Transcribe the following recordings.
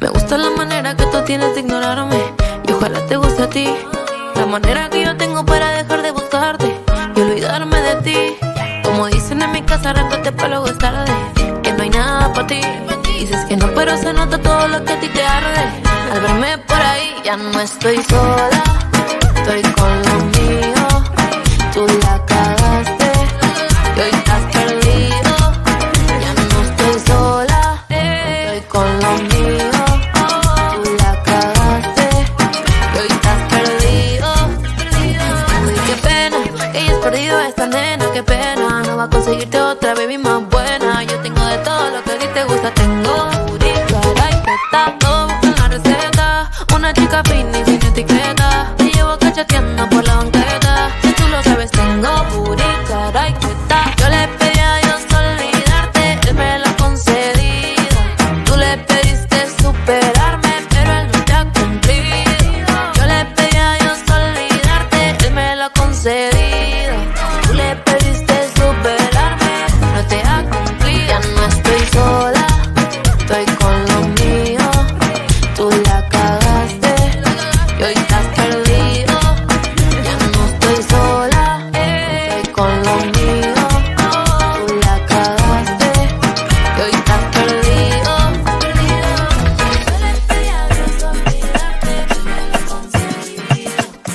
Me gusta la manera que tú tienes de ignorarme y ojalá te guste a ti. La manera que yo tengo para dejar de buscarte y olvidarme de ti. Como dicen en mi casa, arráncate pa' luego es tarde, que no hay nada pa' ti. Dices que no, pero se nota todo lo que a ti te arde. Al verme por ahí ya no estoy sola, estoy con lo mío. Tú la cagaste y hoy estás perdido. Ya no estoy sola, estoy con lo mío. Tú la cagaste y hoy estás perdido. Uy, qué pena, que hayas perdido a esta nena, qué pena. No va a conseguirte otra baby más buena. Yo tengo de todo lo que a ti te gusta, tengo booty, cara y teta, todo busco en la receta. Una chica fina y sin etiqueta, te llevo cacheteando por la banqueta. Si tú lo sabes, tengo booty, cara y teta. Yo le pedí a Dios olvidarte, él me lo ha concedido. Tú le pediste superarme, pero él no te ha cumplido. Yo le pedí a Dios olvidarte, él me lo ha concedido. Tú le pediste superarme, no te ha cumplido. Ya no estoy sola, estoy con lo mío. Tú la cagaste y hoy estás perdido. Ya no estoy sola, estoy con lo mío. Tú la cagaste y hoy estás perdido. Yo le pedí a Dios olvidarte, me lo ha concedido.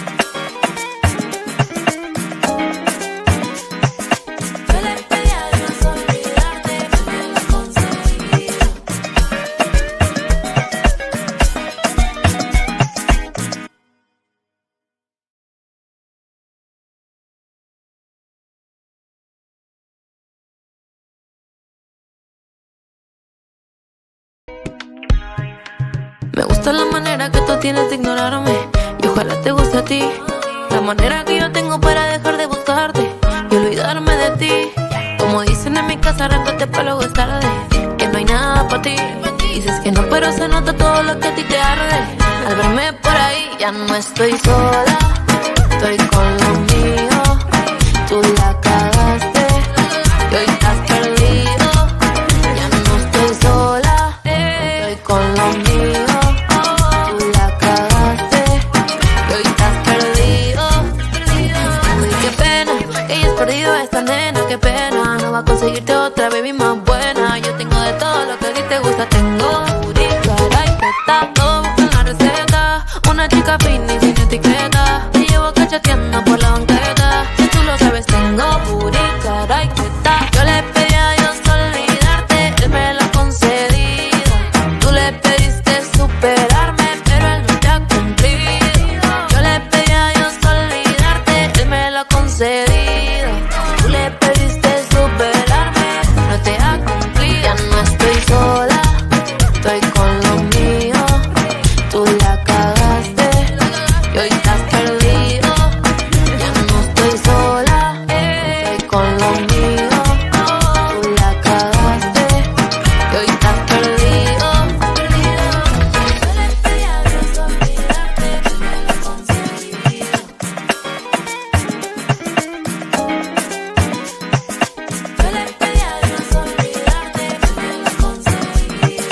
Yo le pedí a Dios olvidarte, me lo ha concedido. Me gusta la manera que tú tienes de ignorarme y ojalá te guste a ti. La manera que yo tengo para dejar de buscarte y olvidarme de ti. Como dicen en mi casa, arráncate pa' luego es tarde, que no hay nada pa' ti. Dices que no, pero se nota todo lo que a ti te arde. Al verme por ahí ya no estoy sola, estoy con lo mío. Tú la cagaste y hoy estás perdido. Ya no estoy sola, estoy con lo mío. Tú la cagaste y hoy estás perdido. Uy, qué pena, que hayas perdido a esta nena, qué pena. No va a conseguirte otra baby más buena. Yo tengo de todo lo que a ti te gusta, tengo booty, cara y teta, todo busco en la receta. Una chica fina y sin etiqueta, te llevo cacheteando por la banqueta. Si tú lo sabes, tengo booty, cara y teta. Yo le pedí a Dios olvidarte, él me lo ha concedido. Tú le pediste superarme, pero él no te ha cumplido. Yo le pedí a Dios olvidarte, él me lo ha concedido. Tú le pediste superarme, no te ha cumplido. Ya no estoy sola, estoy con lo mío. Tú la cagaste y hoy estás perdido. Ya no estoy sola, estoy con lo mío. Tú la cagaste y hoy estás perdido. Yo le pedí a Dios olvidarte, me lo ha concedido. Yo le pedí a Dios olvidarte, me lo ha concedido.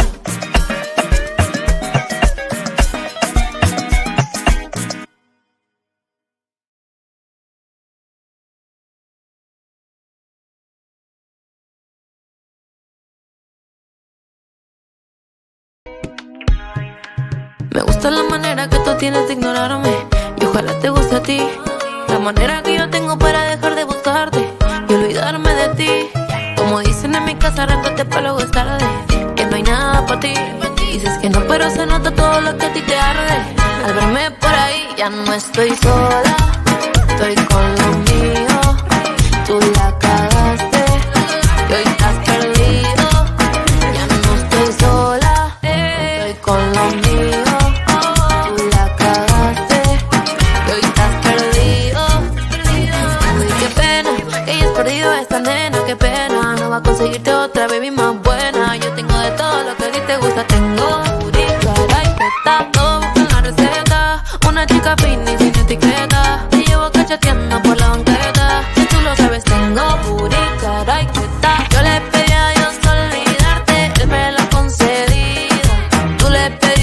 Me gusta la manera que tú tienes de ignorarme y ojalá te guste a ti. La manera que yo tengo para dejar de buscarte y olvidarme de ti. Como dicen en mi casa, arráncate pa' luego es tarde, que no hay nada pa' ti. Dices que no, pero se nota todo lo que a ti te arde. Al verme por ahí ya no estoy sola, estoy con lo mío. Tú la cagaste y hoy estás perdido. Ya no estoy sola, estoy con lo mío. Tú la cagaste y hoy estás perdido. Uy, qué pena, que hayas perdido a esta nena, qué pena. No va a conseguirte otra baby más buena. Yo tengo de todo lo que a ti te gusta, tengo booty, cara y teta, todo busco en la receta. Una chica fina y sin etiqueta, te llevo cacheteando por la banqueta. Si tú lo sabes, tengo booty, cara y teta. Yo le pedí a Dios olvidarte, él me lo ha concedido. Tú le pedí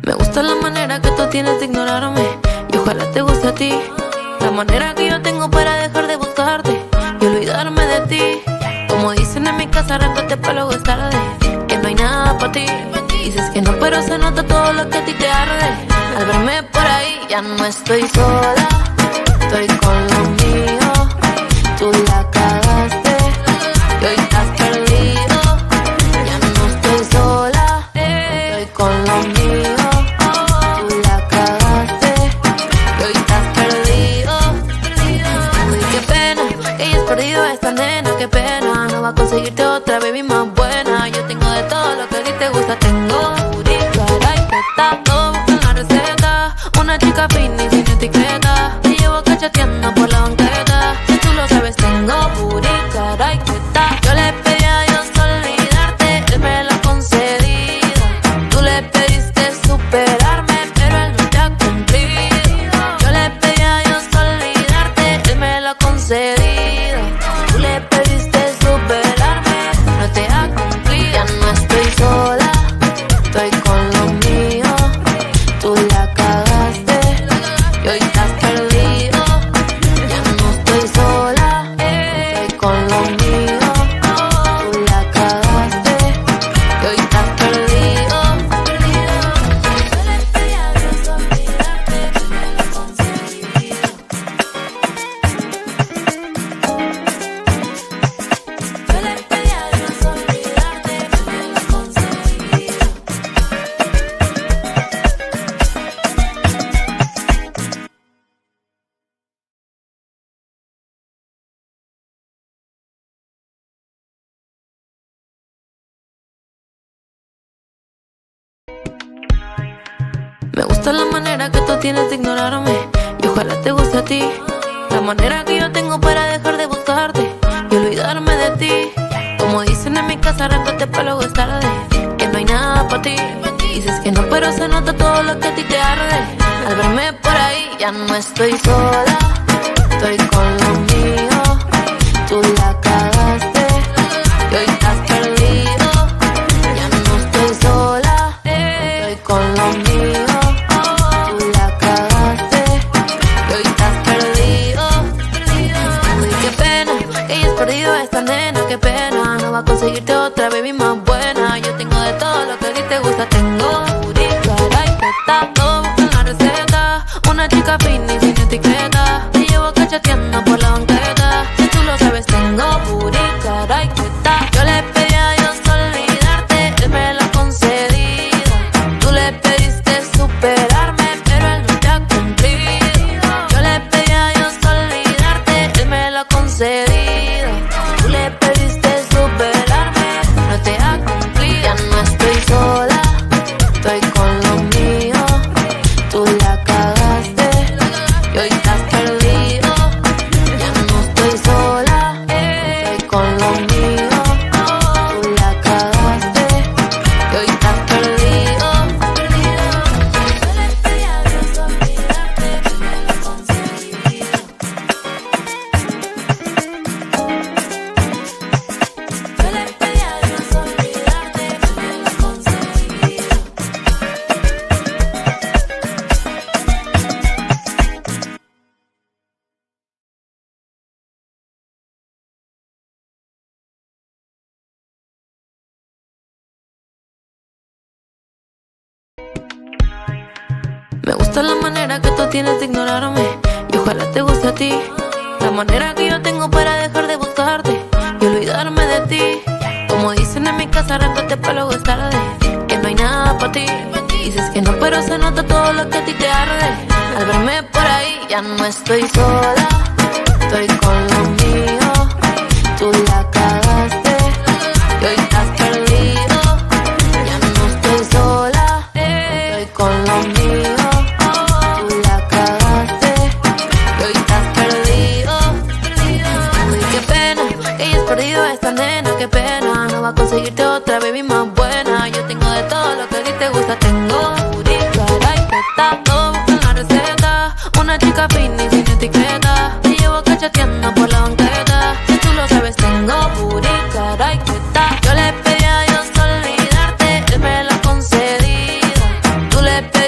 Me gusta la manera que tú tienes de ignorarme y ojalá te guste a ti. La manera que yo tengo para dejar de buscarte y olvidarme de ti. Como dicen en mi casa, arráncate pa' luego es tarde, que no hay nada pa' ti. Dices que no, pero se nota todo lo que a ti te arde. Al verme por ahí ya no estoy sola, estoy con lo mío. Tú la cagaste y hoy estás perdido. Ya no estoy sola, estoy con lo mío. Tú la cagaste y hoy estás perdido. Uy, qué pena, que hayas perdido a esta nena, qué pena. No va a conseguirte otra baby más buena. Yo tengo de todo lo que a ti te gusta, tengo booty, cara y teta, todo busco en la receta. Una chica fina y sin etiqueta, te llevo cacheteando por la banqueta. Si tú lo sabes, tengo booty, cara y teta. Yo le pedí a Dios olvidarte, él me lo ha concedido. Tú le pediste superarme, pero él no te ha cumplido. Yo le pedí a Dios olvidarte, él me lo ha concedido. Tú le pediste superarme, no te ha cumplido. Ya no estoy sola, estoy con lo mío. Tú la cagaste y hoy estás perdido. Ya no estoy sola, estoy con lo mío. Tú la cagaste y hoy estás perdido. Yo le pedí a Dios olvidarte, me lo ha concedido. Yo le pedí a Dios olvidarte, me lo ha concedido. Me gusta la manera que tú tienes de ignorarme y ojalá te guste a ti. La manera que yo tengo para dejar de buscarte y olvidarme de ti. Como dicen en mi casa, arráncate pa' luego es tarde, que no hay nada pa' ti. Dices que no, pero se nota todo lo que a ti te arde. Al verme por ahí ya no estoy sola, estoy con lo mío. Tú la cagaste y hoy estás perdido. Ya no estoy sola, estoy con lo mío. Tú la cagaste y hoy estás perdido. Uy, qué pena, que hayas perdido a esta nena, qué pena. No va a conseguirte otra baby más buena. Yo tengo de todo lo que a ti te gusta, tengo booty, cara y teta, todo busco en la receta. Una chica fina y sin etiqueta, te llevo cacheteando por la banqueta. Si tú lo sabes, tengo booty, cara y teta. Yo le pedí a Dios olvidarte, él me lo ha concedido. Tú le pediste superarme, pero él no te ha cumplido. Yo le pedí a Dios olvidarte, él me lo ha concedido. Tú le pediste superarme, no te ha cumplido. Ya no estoy sola, estoy con lo mío. Tú la cagaste y hoy estás perdido. Ya no estoy sola, estoy con lo mío. Tú la cagaste y hoy estás perdido. Yo le pedí a Dios olvidarte, me lo ha concedido. Yo le pedí a Dios olvidarte, me lo ha concedido. Me gusta la manera que tú tienes de ignorarme y ojalá te guste a ti. La manera que yo tengo para dejar de buscarte y olvidarme de ti. Como dicen en mi casa, arráncate pa' luego es tarde, que no hay nada pa' ti. Dices que no, pero se nota todo lo que a ti te arde. Al verme por ahí ya no estoy sola, estoy con lo mío. Tú la cagaste y hoy estás perdido. Ya no estoy sola, estoy con lo mío. Tú la cagaste y hoy estás perdido. Uy, qué pena, que hayas perdido a esta nena, qué pena. No va a conseguirte otra baby más buena. Yo tengo de todo lo que a ti te gusta, tengo booty, cara y teta, todo busco en la receta. Una chica fina y sin etiqueta, te llevo cacheteando por la banqueta. Si tú lo sabes, tengo booty, cara y teta. Yo le pedí a Dios olvidarte, él me lo ha concedido. Tú le pedí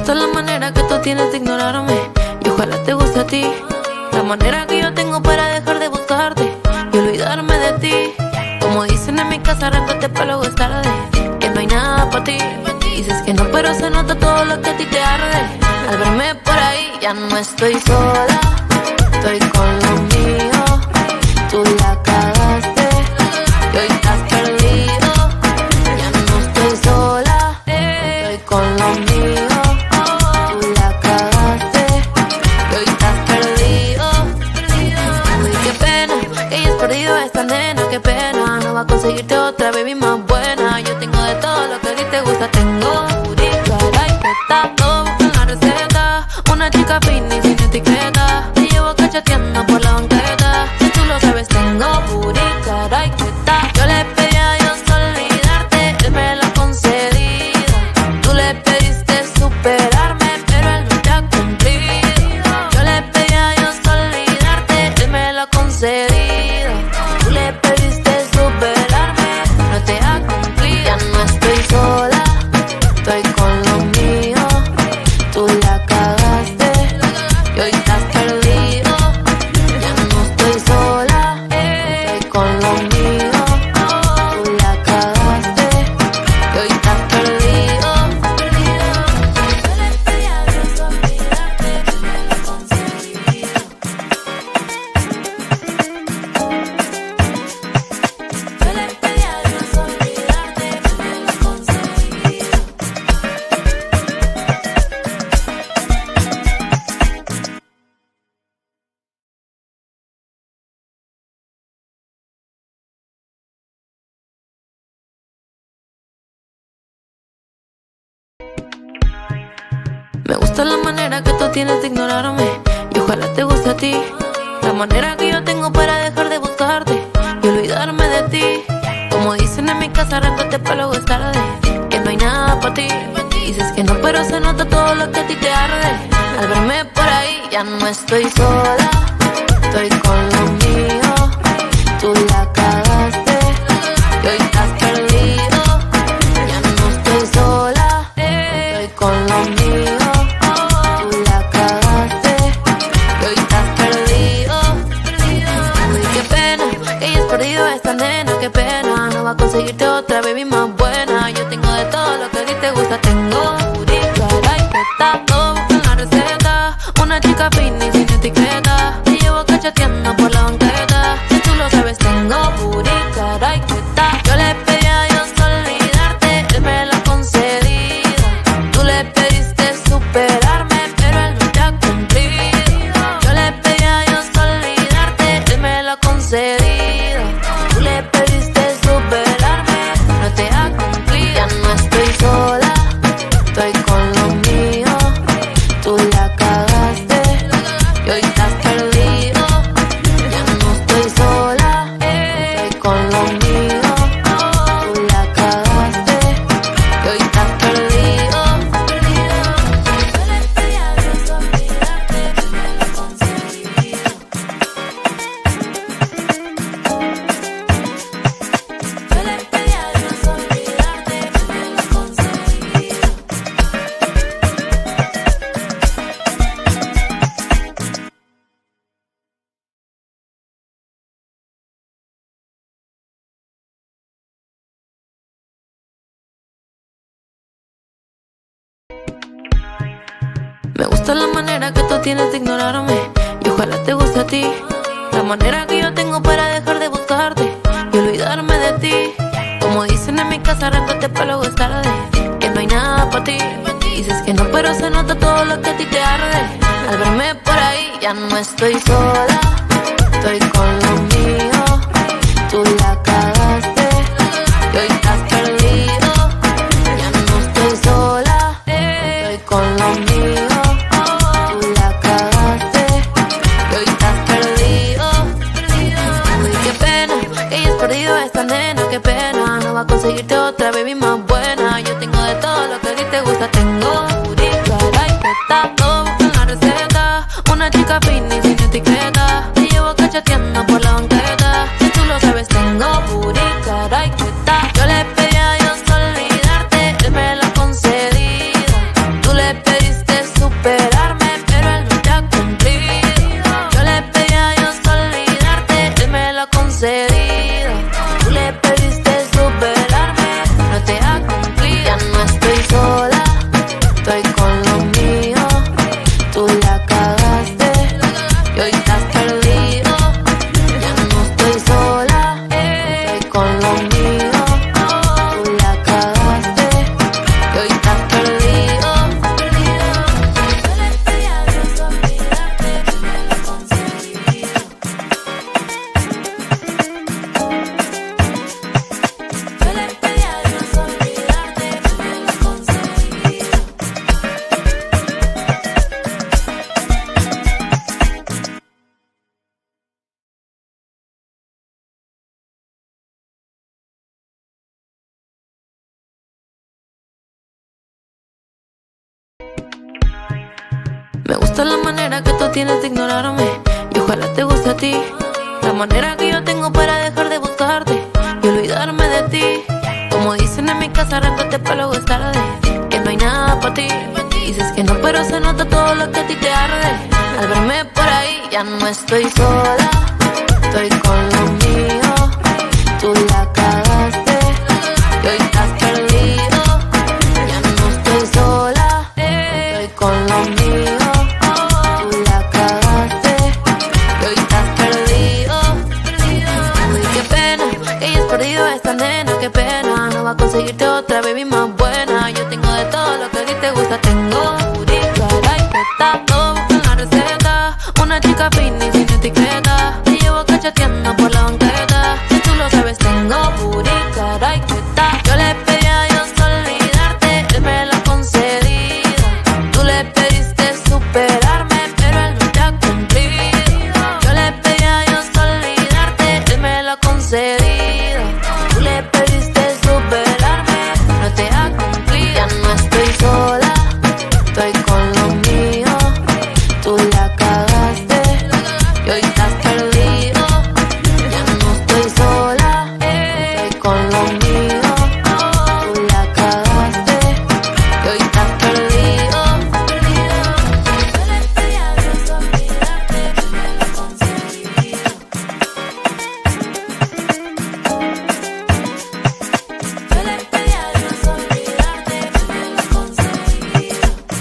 gusta la manera que tú tienes de ignorarme y ojalá te guste a ti. La manera que yo tengo para dejar de buscarte y olvidarme de ti. Como dicen en mi casa, arráncate pa' luego es tarde, que no hay nada pa' ti. Dices que no, pero se nota todo lo que a ti te arde. Al verme por ahí ya no estoy sola, estoy con lo mío. Tú la cagaste y hoy estás perdido. Ya no estoy sola, estoy con lo mío. Tú la cagaste y hoy estás perdido. Uy, qué pena, que hayas perdido a esta nena, qué pena. No va a conseguirte otra baby más buena. Yo tengo de todo lo que a ti te gusta, tengo booty, cara y teta, todo busco en la receta. Una chica fina y sin etiqueta, te llevo cacheteando por la banqueta. Si tú lo sabes, tengo booty, cara y teta. Yo le pedí a Dios olvidarte, él me lo ha concedido. Tú le pediste superarme, pero él no te ha cumplido. Yo le pedí a Dios olvidarte, él me lo ha concedido. Tú le pediste superarme, no te ha cumplido. Ya no estoy sola, estoy con lo mío. Tú la cagaste y hoy estás perdido. Ya no estoy sola, estoy con lo mío. Tú la cagaste y hoy estás perdido. Yo le pedí a Dios olvidarte, me lo ha concedido. Yo le pedí a Dios olvidarte, me lo ha concedido. Me gusta la manera que tú tienes de ignorarme y ojalá te guste a ti. La manera que yo tengo para dejar de buscarte y olvidarme de ti. Como dicen en mi casa, arráncate pa' luego es tarde, que no hay nada pa' ti. Dices que no, pero se nota todo lo que a ti te arde. Al verme por ahí ya no estoy sola, estoy con lo mío. Tú la cagaste y hoy estás perdido. Ya no estoy sola, estoy con lo mío. Tú la cagaste y hoy estás perdido. Uy, qué pena, que hayas perdido a esta nena, qué pena. No va a conseguirte otra baby más buena. Yo tengo de todo lo que a ti te gusta, tengo booty, cara y teta, todo busco en la receta. Una chica fina y sin etiqueta, te llevo cacheteando por la banqueta. Si tú lo sabes, tengo booty, cara y teta. Yo le pedí a Dios olvidarte, él me lo ha concedido. Tú le pediste superarme, pero él no te ha cumplido. Yo le pedí a Dios olvidarte, él me lo ha concedido. Tú le pediste superarme, no te ha cumplido. Ya no estoy sola, estoy con lo mío. Tú la cagaste y hoy estás perdido. Ya no estoy sola, estoy con lo mío. Tú la cagaste y hoy estás perdido. Yo le pedí a Dios olvidarte, me lo ha concedido. Yo le pedí a Dios olvidarte, me lo ha concedido. Me gusta la manera que tú tienes de ignorarme y ojalá te guste a ti. La manera que yo tengo para dejar de buscarte y olvidarme de ti. Como dicen en mi casa, arráncate pa' luego es tarde, que no hay nada pa' ti. Dices que no, pero se nota todo lo que a ti te arde. Al verme por ahí ya no estoy sola, estoy con lo mío. Tú la cagaste y hoy estás perdido. Ya no estoy sola, estoy con lo mío. Tú la cagaste y hoy estás perdido. Uy, qué pena, que hayas perdido a esta nena, qué pena. No va a conseguirte otra baby más buena. Yo tengo de todo lo que a ti te gusta, tengo booty, cara y teta, todo busco en la receta. Una chica fina y sin etiqueta, te llevo cacheteando por la banqueta. Si tú lo sabes, tengo booty, cara y teta. Yo le pedí a Dios olvidarte, él me lo ha concedido. Tú le pediste Me gusta la manera que tú tienes de ignorarme y ojalá te guste a ti. La manera que yo tengo para dejar de buscarte y olvidarme de ti. Como dicen en mi casa, arráncate pa' luego es tarde, que no hay nada pa' ti. Dices que no, pero se nota todo lo que a ti te arde. Al verme por ahí ya no estoy sola, estoy con lo mío. Tú la cagaste y hoy estás perdido. Ya no estoy sola, estoy con lo mío. Tú la cagaste y hoy estás perdido. Uy, qué pena, que hayas perdido a esta nena, qué pena. No va a conseguirte otra baby más buena. Yo tengo de todo lo que a ti te gusta, tengo booty, cara y teta, todo busco en la receta. Una chica fina y sin etiqueta, te llevo cacheteando por la banqueta. Si tú lo sabes, tengo booty, cara y teta. Yo le pedí a Dios olvidarte, él me lo ha concedido. Tú le pediste superarme, pero él no te ha cumplido. Yo le pedí a Dios olvidarte, él me lo ha concedido. Tú le pediste superarme, no te ha cumplido. Ya no estoy sola, estoy con lo mío. Tú la cagaste y hoy estás perdido. Ya no estoy sola, estoy con lo mío. Tú la cagaste y hoy estás perdido. Yo le pedí a Dios olvidarte, me lo ha concedido. Yo le pedí a Dios olvidarte, me lo ha concedido.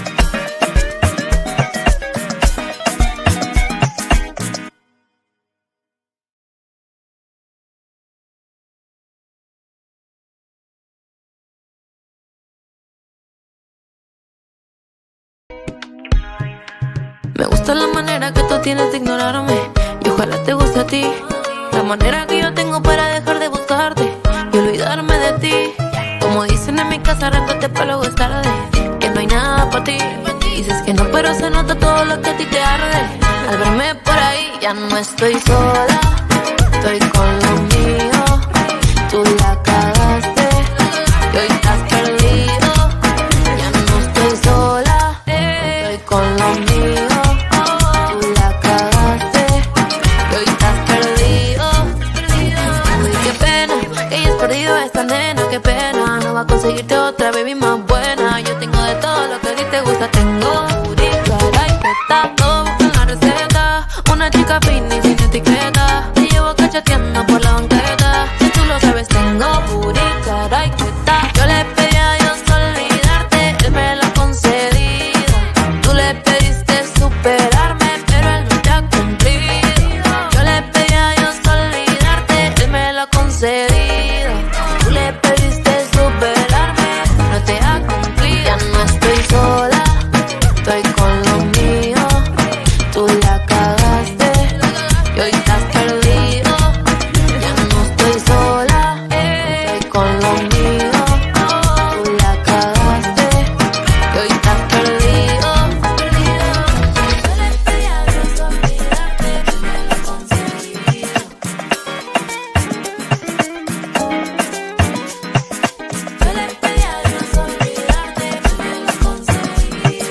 Me gusta la manera que tú tienes de ignorarme y ojalá te guste a ti. La manera que yo tengo para dejar de buscarte y olvidarme de ti. Como dicen en mi casa, arráncate pa' luego es tarde, que no hay nada pa' ti. Dices que no, pero se nota todo lo que a ti te arde. Al verme por ahí ya no estoy sola, estoy con lo mío. Tú la cagaste y hoy estás perdido. Ya no estoy sola, estoy con lo mío. Tú la cagaste y hoy estás perdido. Uy, qué pena, que hayas perdido a esta nena, qué pena. No va a conseguirte otra baby más buena. Yo tengo de todo lo que a ti te gusta, tengo booty, cara y teta, todo busco en la receta. Una chica fina y sin etiqueta, te llevo cacheteando por la banqueta. Si tú lo sabes, tengo booty, cara y teta. Yo le pedí a Dios olvidarte, él me lo ha concedido. Tú le pediste superarme, pero él no te ha cumplido. Yo le pedí a Dios olvidarte, él me lo ha concedido. Tú le pediste superarme, no te ha cumplido. Ya no estoy sola, estoy con lo mío. Tú la cagaste y hoy estás perdido. Ya no estoy sola, estoy con lo mío. Tú la cagaste y hoy estás perdido. Yo le pedí a Dios olvidarte, me lo ha concedido. Yo le pedí a Dios olvidarte, me lo ha concedido.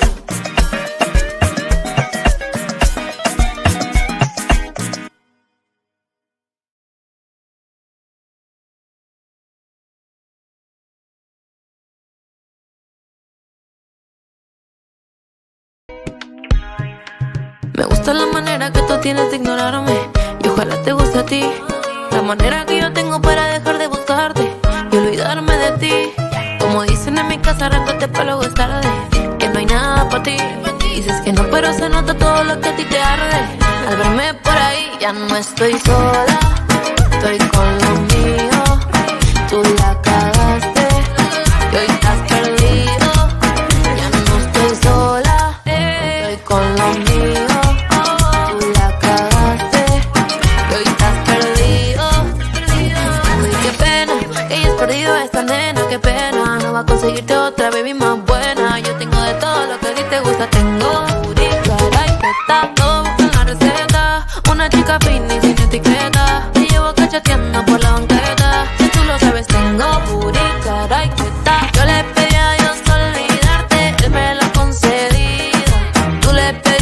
Me gusta la manera que tú tienes de ignorarme y ojalá te guste a ti. La manera que yo tengo para dejar de buscarte y olvidarme de ti. Como dicen en mi casa, arráncate pa' luego es tarde, que no hay nada pa' ti. Dices que no, pero se nota todo lo que a ti te arde. Al verme por ahí ya no estoy sola, estoy con lo mío. Tú la cagaste y hoy estás perdido. Ya no estoy sola, estoy con lo mío. Tú la cagaste y hoy estás perdido. Uy, qué pena, que hayas perdido a esta nena, qué pena. No va a conseguirte otra baby más buena. Yo tengo de todo lo que a ti te gusta, tengo booty, cara y teta, todo busco en la receta. Una chica fina y sin etiqueta, te llevo cacheteando por la banqueta. Si tú lo sabes, tengo booty, cara y teta. Yo le pedí a Dios olvidarte, él me lo ha concedido. Tú le pedí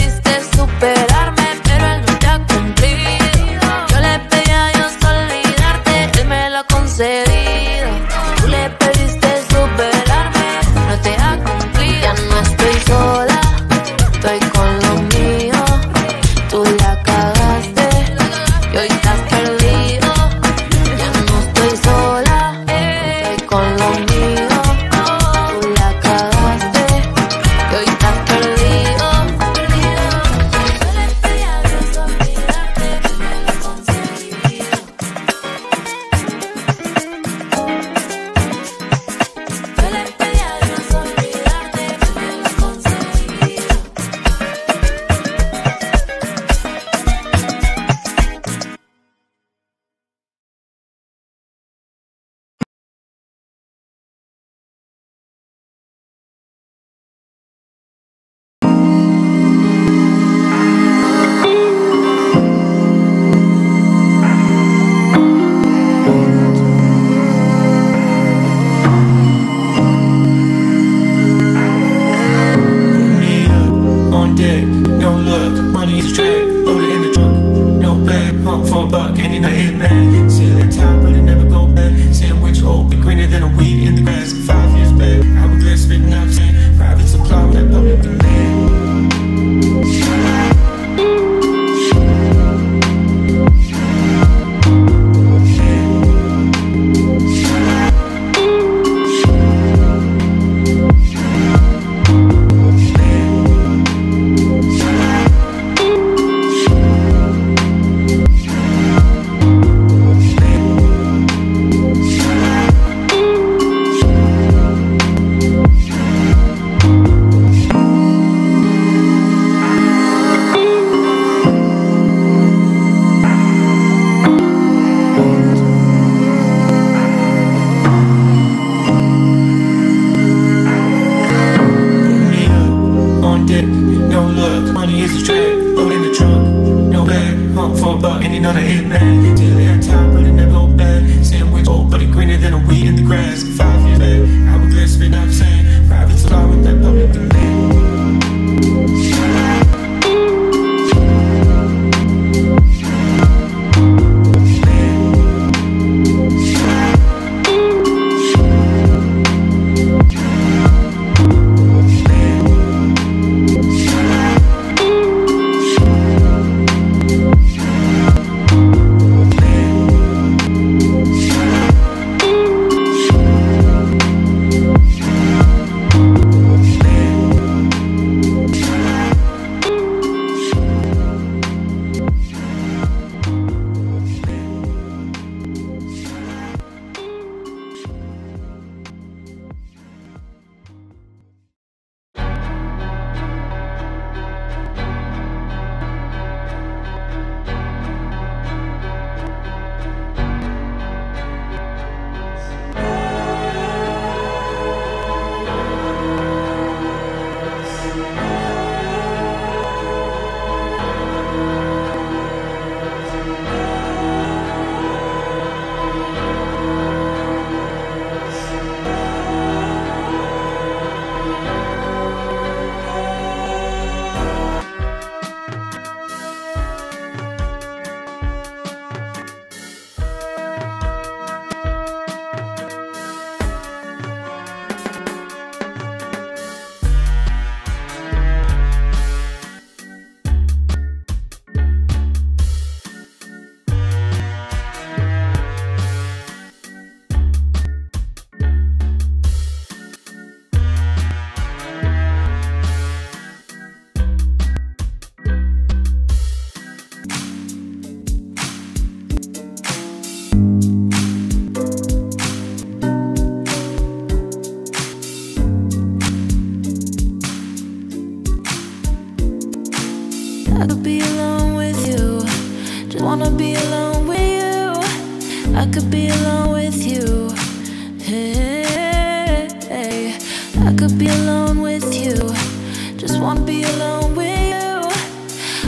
ask if I feel that hourglass spin up saying private's law with that public demand. I could be alone with you, just wanna be alone with you. I could be alone with you, hey, I could be alone with you, just wanna be alone